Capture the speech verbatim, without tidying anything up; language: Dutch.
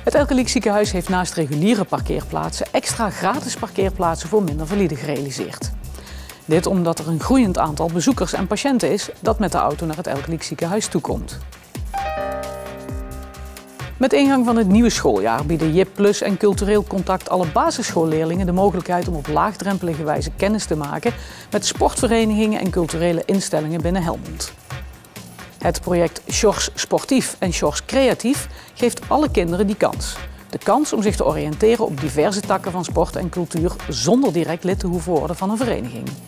Het Elke-Liek ziekenhuis heeft naast reguliere parkeerplaatsen extra gratis parkeerplaatsen voor minder validen gerealiseerd. Dit omdat er een groeiend aantal bezoekers en patiënten is dat met de auto naar het Elke-Liek ziekenhuis toekomt. Met ingang van het nieuwe schooljaar bieden J I P Plus en Cultureel Contact alle basisschoolleerlingen de mogelijkheid om op laagdrempelige wijze kennis te maken met sportverenigingen en culturele instellingen binnen Helmond. Het project Sjors Sportief en Sjors Creatief geeft alle kinderen die kans. De kans om zich te oriënteren op diverse takken van sport en cultuur zonder direct lid te hoeven worden van een vereniging.